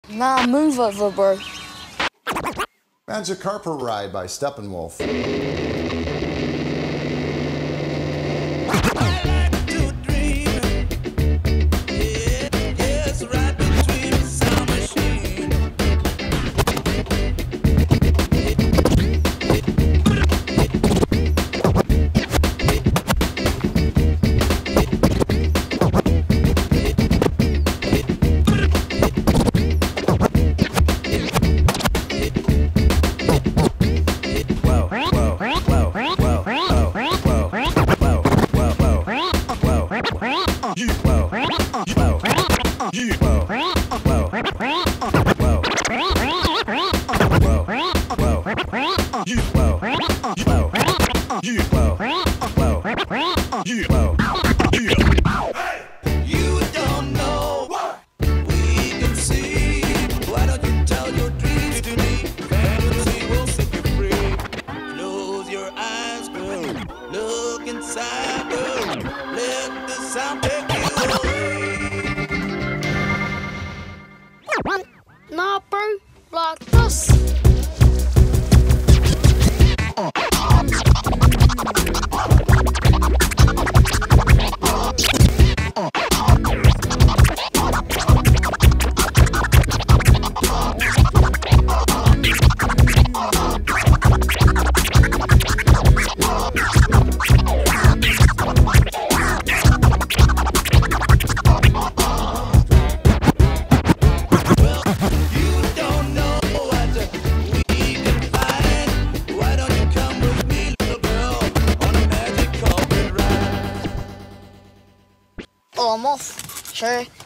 Nah, move over, bro. Magic Carpet Ride by Steppenwolf. Look inside, girl. Let the sound take you away. Nah, bro. Like this. Oh, I'm off. Sure.